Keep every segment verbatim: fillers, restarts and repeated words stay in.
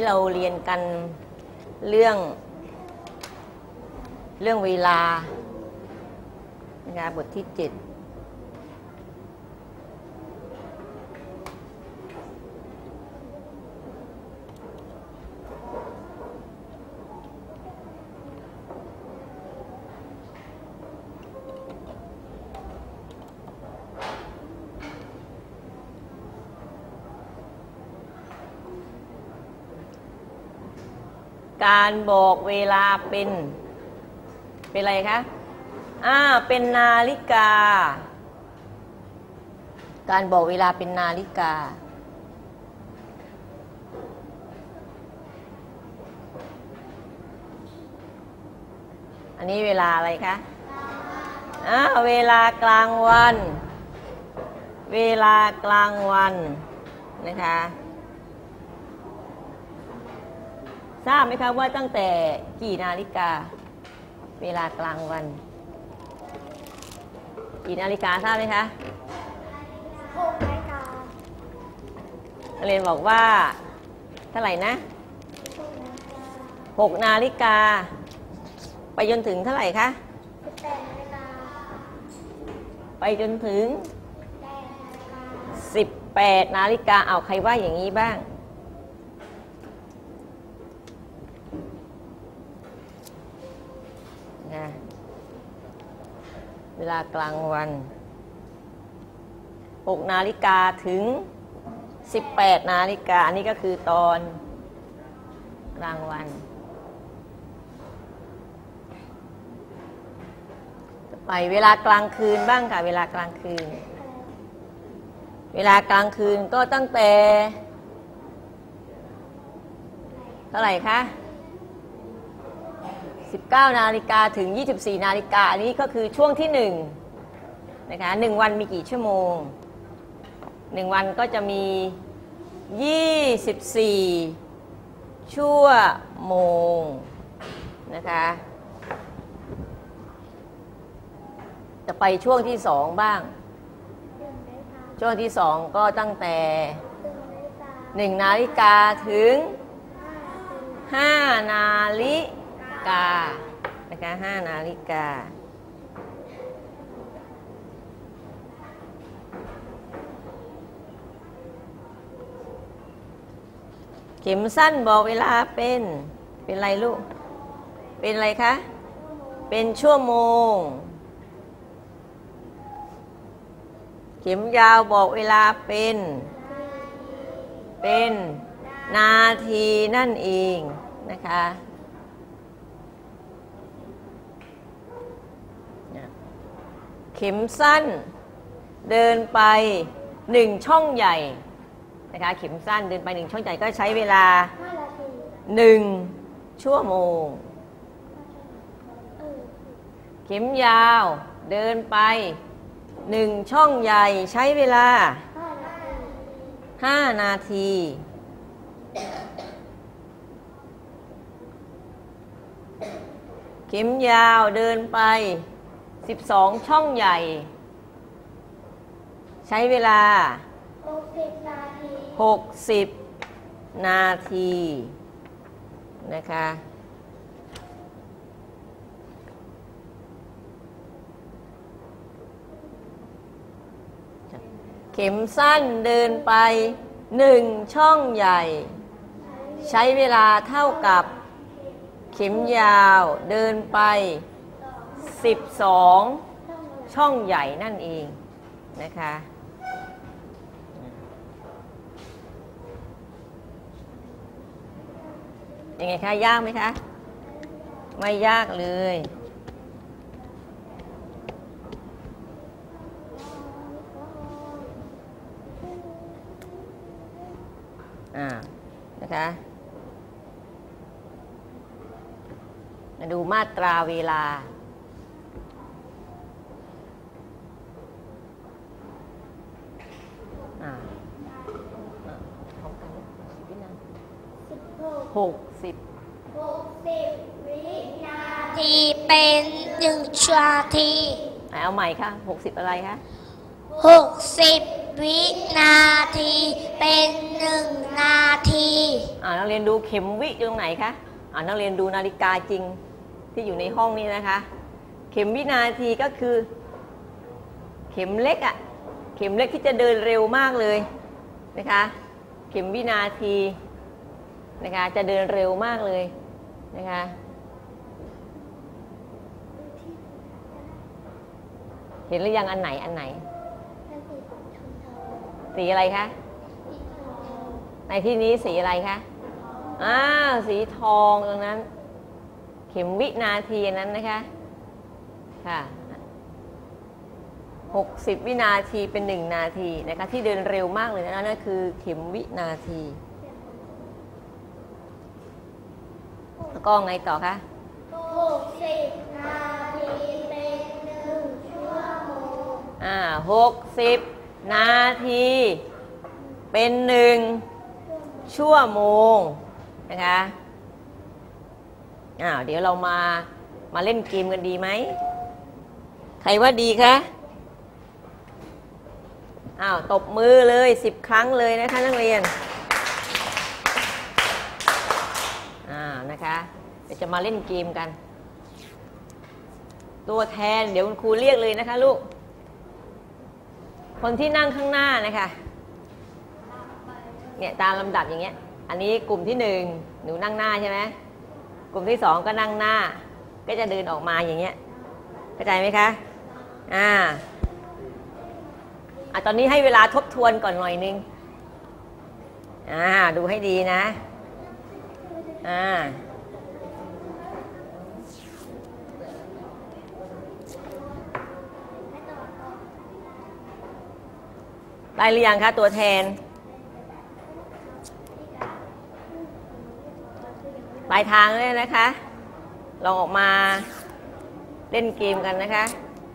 เราเรียนกันเรื่องเรื่องเวลานะคะบทที่เจ็ดการบอกเวลาเป็นเป็นอะไรคะอ่าเป็นนาฬิกาการบอกเวลาเป็นนาฬิกาอันนี้เวลาอะไรคะอ่าเวลากลางวันเวลากลางวันนะคะทราบไหมคะว่าตั้งแต่กี่นาฬิกาเวลากลางวันกี่นาฬิกาทราบไหมคะหกนาฬิกาเรียนบอกว่าเท่าไหร่นะหกนาฬิกาไปจนถึงเท่าไหร่คะสิบแปดนาฬิกาไปจนถึงสิบแปดนาฬิกาเอาใครว่าอย่างนี้บ้างเวลากลางวันหกนาฬิกาถึงสิบแปดนาฬิกาอันนี้ก็คือตอนกลางวันไปเวลากลางคืนบ้างค่ะเวลากลางคืนเวลากลางคืนก็ตั้งแต่เท่าไหร่คะสิบเก้านาฬิกาถึงยี่สิบสี่นาฬิกาอันนี้ก็คือช่วงที่หนึ่งนะคะหนึ่งวันมีกี่ชั่วโมงหนึ่งวันก็จะมียี่สิบสี่ชั่วโมงนะคะจะไปช่วงที่สองบ้างช่วงที่สองก็ตั้งแต่หนึ่งนาฬิกาถึงห้านาฬิกานะคะห้านาฬิกาเข็มสั้นบอกเวลาเป็นเป็นอะไรลูกเป็นอะไรคะเป็นชั่วโมงเข็มยาวบอกเวลาเป็นเป็นนาทีนั่นเองนะคะเข็มสั้นเดินไปหนึ่งช่องใหญ่นะคะเข็มสั้นเดินไปหนึ่งช่องใหญ่ก็ใช้เวลาหนึ่งชั่วโมงเข็มยาวเดินไปหนึ่งช่องใหญ่ใช้เวลาห้านาทีเข็มยาวเดินไปสิบสองช่องใหญ่ใช้เวลาหกสิบนาทีหกสิบนาทีนะคะเข็มสั้นเดินไปหนึ่งช่องใหญ่ใช้เวลาเท่ากับเข็มยาวเดินไปสิบสองช่องใหญ่นั่นเองนะคะยังไงคะยากไหมคะไม่ยากเลยอ่านะคะมาดูมาตราเวลาหกสิบหกสิบวินาทีเป็นหนึ่งนาทีเอาใหม่ค่ะหกสิบอะไรคะหกสิบวินาทีเป็นหนึ่งนาทีอ่านักเรียนดูเข็มวิอยู่ตรงไหนคะอ่านักเรียนดูนาฬิกาจริงที่อยู่ในห้องนี้นะคะเข็มวินาทีก็คือเข็มเล็กอะเข็มเล็กที่จะเดินเร็วมากเลยนะคะเข็มวินาทีนะคะจะเดินเร็วมากเลยนะคะเห็นหรือยังอันไหนอันไหนสีอะไรคะในที่นี้สีอะไรคะอ้าวสีทองตรงนั้นเข็มวินาทีนั้นนะคะค่ะหกสิบวินาทีเป็นหนึ่งนาทีนะคะที่เดินเร็วมากเลยนะนั่นคือเข็มวินาทีแล้วก็ไงต่อคะหกสิบนาทีเป็นหนึ่งชั่วโมงอ่าหกสิบนาทีเป็นหนึ่งชั่วโมงนะคะอ้าวเดี๋ยวเรามามาเล่นเกมกันดีไหมใครว่าดีคะอ้าวตบมือเลยสิบครั้งเลยนะคะนักเรียนอ่านะคะเดี๋ยวจะมาเล่นเกมกันตัวแทนเดี๋ยวคุณครูเรียกเลยนะคะลูกคนที่นั่งข้างหน้านะคะเนี่ยตามลำดับอย่างเงี้ยอันนี้กลุ่มที่หนึ่งหนูนั่งหน้าใช่ไหมกลุ่มที่สองก็นั่งหน้าก็จะเดินออกมาอย่างเงี้ยเข้าใจไหมคะอ่าอ่ะตอนนี้ให้เวลาทบทวนก่อนหน่อยนึงอ่าดูให้ดีนะอ่าได้หรือยังคะตัวแทนปลายทางเลยนะคะลองออกมาเล่นเกมกันนะคะ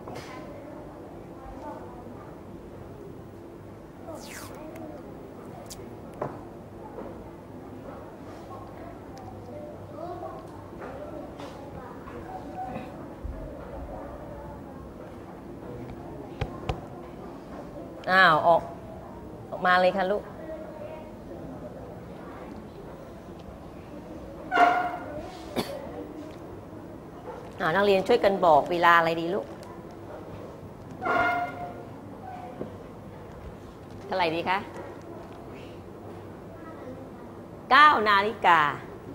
อ้าวออกออกมาเลยค่ะลูกอ่านักเรียนช่วยกันบอกเวลาอะไรดีลูกเท่าไหร่ดีคะเก้านาฬิกา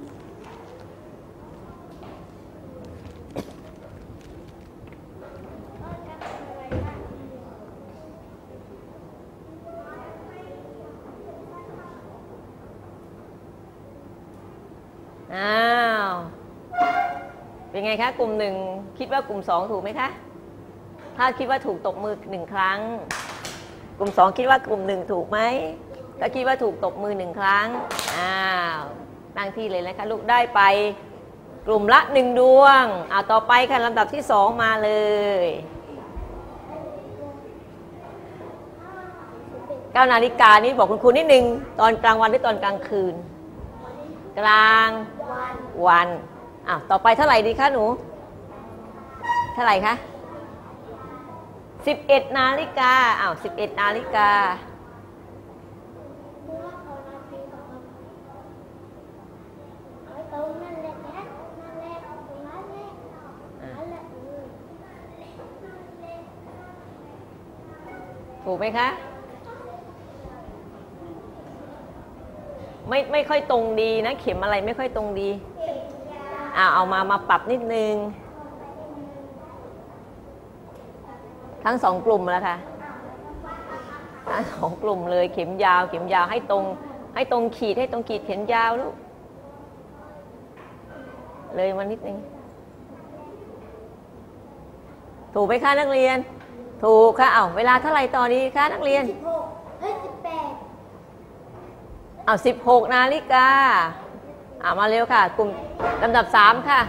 อ้าวเป็นไงคะกลุ่มหนึ่งคิดว่ากลุ่มสองถูกไหมคะถ้าคิดว่าถูกตบมือหนึ่งครั้งกลุ่มสองคิดว่ากลุ่มหนึ่งถูกไหมถ้าคิดว่าถูกตบมือหนึ่งครั้งอ้าวนั่งที่เลยนะคะลูกได้ไปกลุ่มละหนึ่งดวงอ่าต่อไปค่ะลำดับที่สองมาเลยเก้านาฬิกานี้บอกคุณครูนิดนึงตอนกลางวันหรือตอนกลางคืนกลางวันอ้าวต่อไปเท่าไหร่ดีคะหนูเท่าไหร่คะสิบเอ็ดนาฬิกาอ้าวสิบเอ็ดนาฬิกาถูกไหมคะไม่ไม่ค่อยตรงดีนะเข็มอะไรไม่ค่อยตรงดีอ่าเอามามาปรับนิดนึงทั้งสองกลุ่มแล้วค่ะทั้งสองกลุ่มเลยเข็มยาวเข็มยาวให้ตรงให้ตรงขีดให้ตรงขีดเข็มยาวลูกเลยมานิดนึงถูกไหมคะนักเรียนถูกค่ะเอาเวลาเท่าไหร่ตอนนี้คะนักเรียนสิบหกเฮ้ยสิบแปดเอาสิบหกนาฬิกาอ่ามาเร็วค่ะกลุ่มลำดับสามค่ะ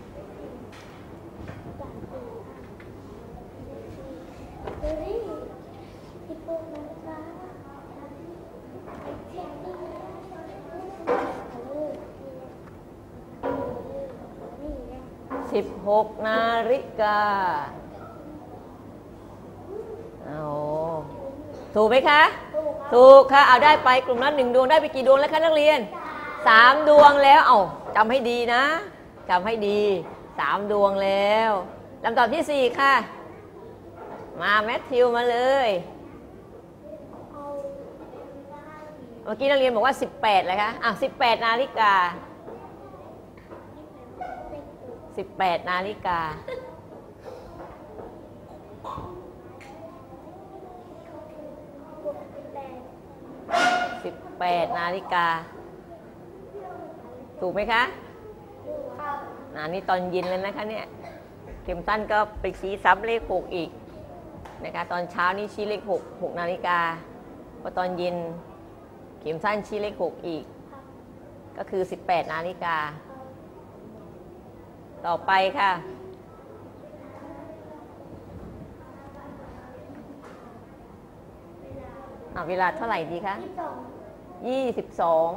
สิบหกนาฬิกาโอ้ถถูกไหมคะถูกถูกค่ะเอาได้ไปกลุ่มละหนึ่งดวงได้ไปกี่ดวงแล้วคะนักเรียนสามดวงแล้วเอาจำให้ดีนะจำให้ดีสามดวงแล้วลำดับที่สี่ค่ะมาแมทธิวมาเลยเมื่อกี้นักเรียนบอกว่าสิบแปดเลยคะอ่ะสิบแปดนาฬิกาสิบแปดนาฬิกาสิบแปดนาฬิกาถูกไหมคะอ่านี่ตอนเย็นแล้วนะคะเนี่ยเข็มสั้นก็ไปชี้ซ้ำเลขหกอีกนะคะตอนเช้านี่ชี้เลขหกหกนาฬิกาพอตอนเย็นเข็มสั้นชี้เลขหกอีกก็คือสิบแปดนาฬิกาต่อไปค่ะอ่าเวลาเท่าไหร่ดีคะยี่สิบสอง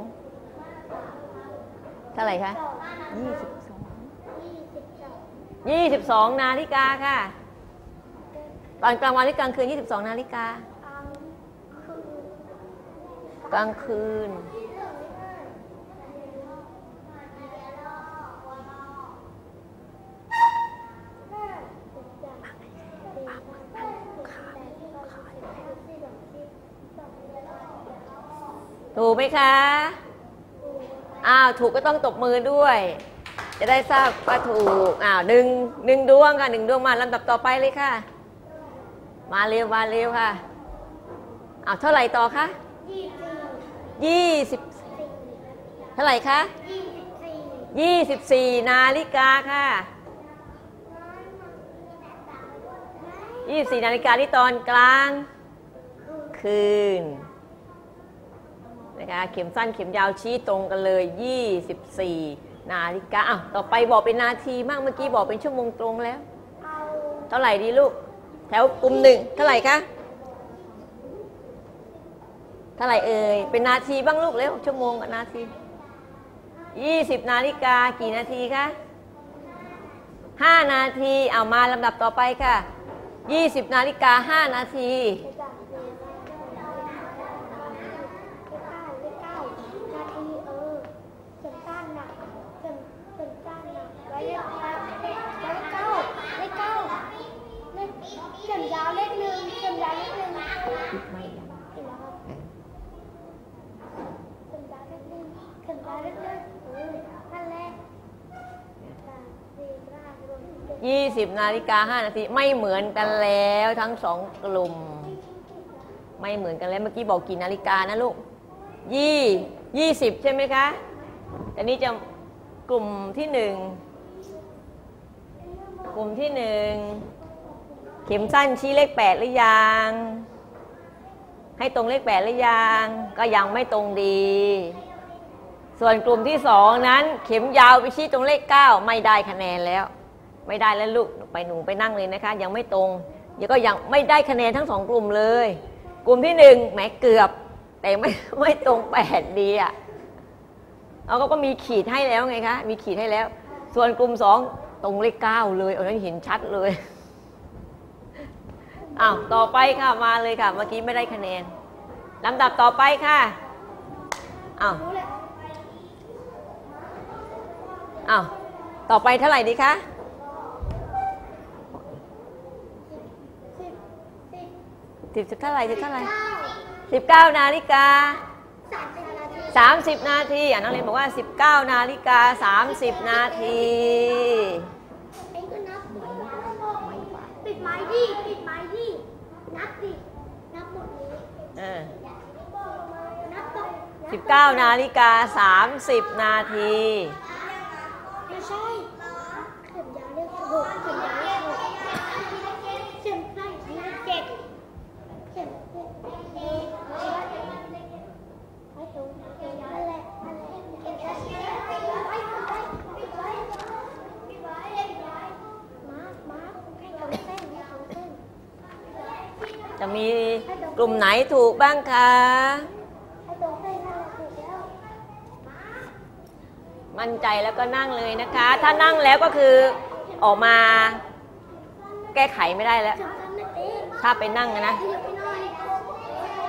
เท่าไหร่คะยี่สิบสองยี่สิบสองนาฬิกาค่ะตอนกลางวันหรือกลางคืนยี่สิบสองนาฬิกากลางคืนถูกไหมคะอ้าวถูกก็ต้องตบมือด้วยจะได้ทราบว่าถูกอ้าวหนึ่งหนึ่งดวงค่ะหนึ่งดวงมาลำดับต่อไปเลยค่ะมาเร็วมาเร็วค่ะอ้าวเท่าไหร่ต่อคะยี่สิบเท่าไหร่คะยี่สิบสี่นาฬิกาค่ะยี่สิบสี่นาฬิกาที่ตอนกลางคืนนะคะเข็มสั้นเข็มยาวชี้ตรงกันเลยยี่สิบสี่นาฬิกาอ้าวต่อไปบอกเป็นนาทีมากเมื่อกี้บอกเป็นชั่วโมงตรงแล้วเท่าไหร่ดีลูกแถวกลุ่มหนึ่งเท่าไหร่คะเท่าไหร่เอ่ยเป็นนาทีบ้างลูกเร็วชั่วโมงกับนาทียี่สิบนาฬิกากี่นาทีคะห้านาทีเอามาลำดับต่อไปค่ะยี่สิบนาฬิกาห้านาทียี่สิบนาฬิกาห้านาทีไม่เหมือนกันแล้วทั้งสองกลุ่มไม่เหมือนกันแล้วเมื่อกี้บอกกี่นาฬิกานะลูกยี่ยี่สิบใช่ไหมคะแต่นี้จะกลุ่มที่หนึ่งกลุ่มที่หนึ่งเข็มสั้นชี้เลขแปดหรือยังให้ตรงเลขแปดหรือยังก็ยังไม่ตรงดีส่วนกลุ่มที่สองนั้นเข็มยาวไปชี้ตรงเลขเก้าไม่ได้คะแนนแล้วไม่ได้แล้วลูกไปหนูไปนั่งเลยนะคะยังไม่ตรงเดี๋ยวก็ยังไม่ได้คะแนนทั้งสองกลุ่มเลยกลุ่มที่หนึ่งแหมเกือบแต่ไม่ไม่ตรงแปดดีอ่ะเราก็มีขีดให้แล้วไงคะมีขีดให้แล้วส่วนกลุ่มสองตรงเลขเก้าเลยเอาเห็นชัดเลยอ้าวต่อไปค่ะมาเลยค่ะเมื่อกี้ไม่ได้คะแนนลำดับต่อไปค่ะอ้าวอ้าวต่อไปเท่าไหร่ดีคะสิบสิบเท่าไหร่สิบเท่าไหร่สิบเก้านาฬิกาสามสิบนาทีอ่ะนักเรียนบอกว่าสิบเก้านาฬิกาสามสิบนาทีปิดไม้ดิปิดไม้ดินับดินับหมดนี้สิบเก้านาฬิกาสามสิบนาทีไม่ใช่เข็มยาวเลขหกเข็มยาวเลขหกเข็มสั้นเลขเจ็ดเข็มเลขไอ้ตรงนั่นแหละนั่นแหละเข็มสั้นไอ้ไอ้ปิดไว้ปิดไว้มาร์คมาร์คให้เขาเส้นให้เขาเส้นจะมีกลุ่มไหนถูกบ้างคะมั่นใจแล้วก็นั่งเลยนะคะถ้านั่งแล้วก็คือออกมาแก้ไขไม่ได้แล้วถ้าไปนั่งนะ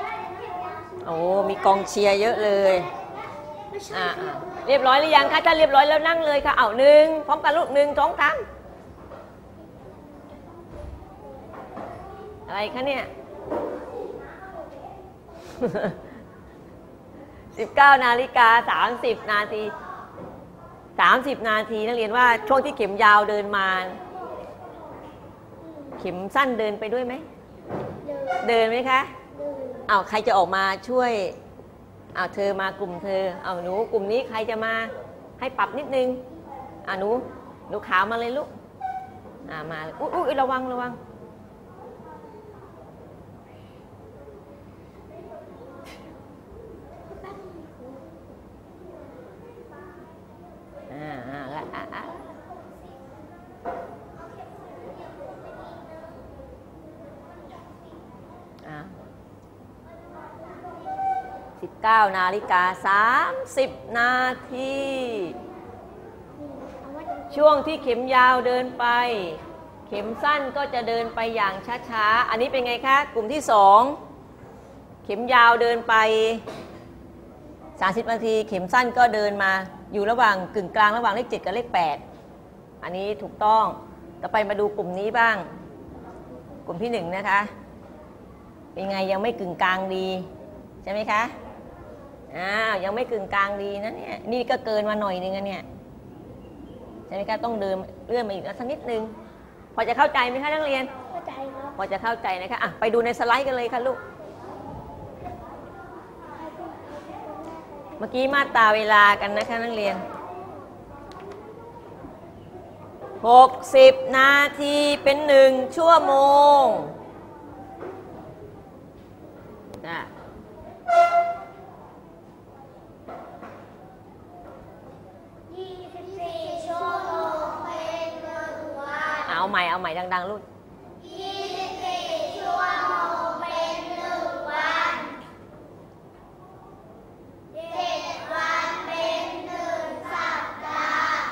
โอ้มีกองเชียร์เยอะเลยไม่ใช่อ่าเรียบร้อยหรือยังคะถ้าเรียบร้อยแล้วนั่งเลยค่ะเอาหนึ่งพร้อมกันลูกหนึ่งสองสามอะไรคะเนี่ย สิบเก้านาฬิกาสามสิบนาทีสามสิบนาทีนักเรียนว่าช่วงที่เข็มยาวเดินมาเข็มสั้นเดินไปด้วยไหมเดินไหมคะเอาใครจะออกมาช่วยเอาเธอมากลุ่มเธอเอาหนูกลุ่มนี้ใครจะมาให้ปรับนิดนึงเอาหนูหนูขาวมาเลยลูกอ่ามาเลยอุ๊ยอุ๊ยระวังระวังอ่าอ่าละอ่าอ่าอ่าสิบเก้านาฬิกาสามสิบนาทีช่วงที่เข็มยาวเดินไปเข็มสั้นก็จะเดินไปอย่างช้าๆอันนี้เป็นไงคะกลุ่มที่สองเข็มยาวเดินไปสามสิบนาทีเข็มสั้นก็เดินมาอยู่ระหว่างกึ่งกลางระหว่างเลขเจ็ดกับเลขแปดอันนี้ถูกต้องต่อไปมาดูกลุ่มนี้บ้างกลุ่มที่หนึ่งนะคะเป็นไงยังไม่กึ่งกลางดีใช่ไหมคะอ้าวยังไม่กึ่งกลางดีนะเนี่ยนี่ก็เกินมาหน่อยนึงนะเนี่ยใช่ไหมคะต้องเดินเลื่อนมาอีกสักนิดนึงพอจะเข้าใจไหมคะนักเรียนเข้าใจครับพอจะเข้าใจนะคะอ่ะไปดูในสไลด์กันเลยค่ะลูกเมื่อกี้มาตราเวลากันนะคะนักเรียนหกสิบนาทีเป็นหนึ่งชั่วโมงนะยี่สิบสี่ชั่วโมงเป็นหนึ่งวันเอาใหม่เอาใหม่ดังๆลูกยี่สิบสี่ชั่วโมงเป็นหนึ่งวันเจ็ดวันเป็นหนึ่งสัปดาห์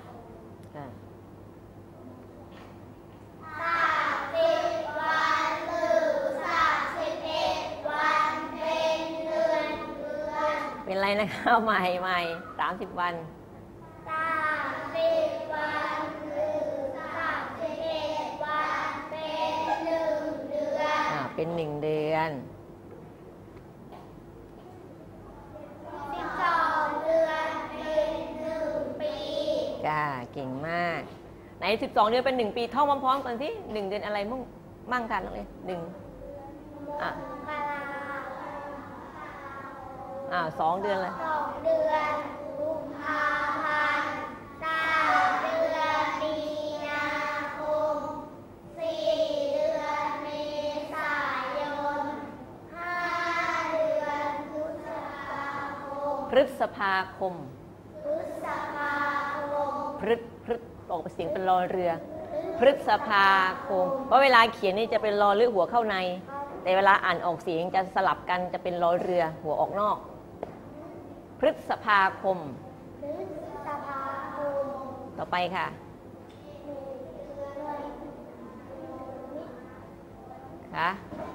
สามสิบวันหรือสามสิบเอ็ดวันเป็นเดือนเดือนเป็นไรนะคะเอาใหม่ใหม่สามสิบวันสามสิบวันหรือสามสิบเอ็ดวันเป็นหนึ่งเดือนอ่าเป็นหนึ่งเดือนสิบสองเดือนเป็นหนึ่งปีจ้าเก่งมากไหนสิบสองเดือนเป็นหนึ่งปีท่องพร้อมๆกันสิหนึ่งเดือนอะไรมั่งมั่งกันเลยหนึ่งอ่ะอ่าสองเดือนเลยสองเดือนกุมภาพันธ์สามเดือนมีนาคมสี่เดือนเมษายนห้าเดือนพฤษภาคมพฤษภาคมพฤษพฤษออกเสียงเป็นรอเรือพฤษภาคมเพราะเวลาเขียนนี่จะเป็นรอหรือหัวเข้าในแต่เวลาอ่านออกเสียงจะสลับกันจะเป็นรอเรือหัวออกนอกพฤษภาคมพฤษภาคมต่อไปค่ะค่ะ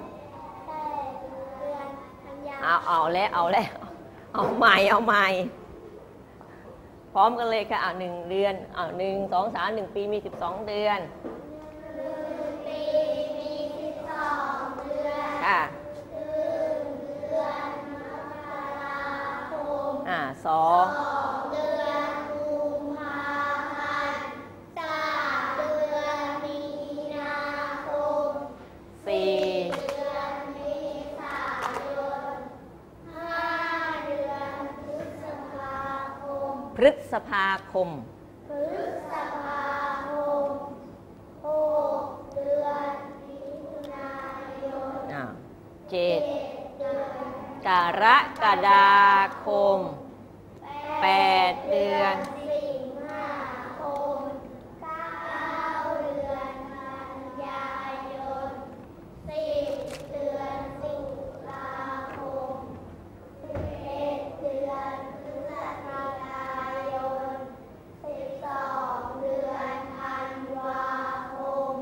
เอาเอาแล้วเอาแล้วเอาใหม่เอาใหม่พร้อมกันเลยค่ะเอาหนึ่งเดือนเอาหนึ่งสองสามหนึ่งปีมีสิบสองเดือนหนึ่งปีมีสิบสองเดือนค่ะหนึ่งเดือนมกราคมอ่าสองเดือนกุมภาพันธ์สามเดือนมีนาคมสี่เดือนเมษายนห้าเดือนพฤษภาคมพฤษภาคมพฤษภาคมหกเดือนมิถุนายนอ่าเจ็ดกรกฎาคมแปดเดือนสิงหาคมเก้าเดือนกันยายนสิบเดือนตุลาคมสิบเอ็ดเดือนพฤศจิกายนสิบสองเดือนธันวาคม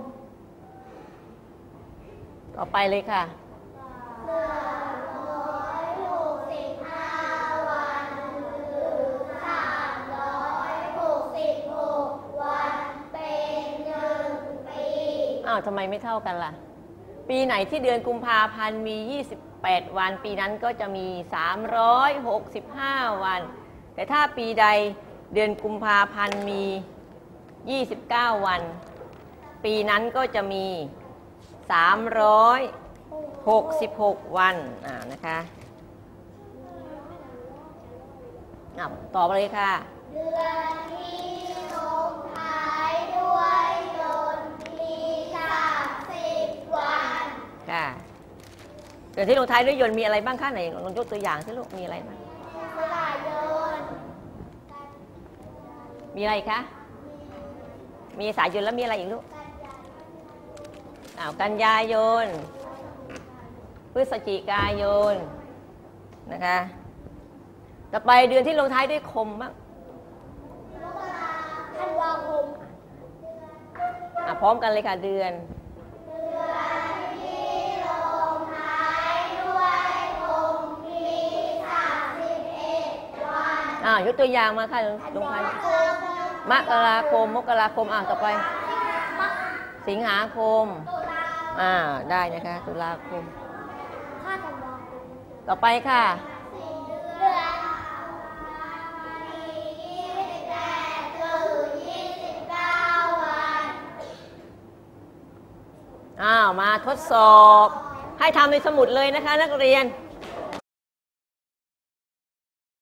ต่อไปเลยค่ะหนึ่งร้อยหอ้าวทำไมไม่เท่ากันล่ะปีไหนที่เดือนกุมภาพันธ์มียี่สิบแปดวันปีนั้นก็จะมีสามร้อยหกสิบห้าวันแต่ถ้าปีใดเดือนกุมภาพันธ์มียี่สิบเก้าวันปีนั้นก็จะมีสามร้อยหกสิบหกวันอ่านะคะอ่ะต่อไปเลยค่ะเดือนที่ลงท้ายด้วยยนต์มีสามสิบวันค่ะเดือนที่ลงท้ายด้วยยนต์มีอะไรบ้างคะไหนลองยกตัวอย่างสิลูกมีอะไรบ้างสลายยนต์มีอะไรคะมีสายยนต์แล้วมีอะไรอีกลูกอ้าวกันยายนพฤศจิกายนนะคะต่อไปเดือนที่ลงท้ายด้วยคมบ้างธันวาคมอ่ะพร้อมกันเลยค่ะเดือนเดือนที่ลงท้ายด้วยคมมีสามสิบเอ็ดวันอ่ายกตัวอย่างมาค่ะลงท้ายมกราคมมกราคมอ่ะต่อไปสิงหาคมอ่าได้นะคะตุลาคมต่อไปค่ะเดือนยี่สิบแปดถึงยี่สิบเก้าวันอ้าวมาทดสอบให้ทำในสมุดเลยนะคะนักเรียน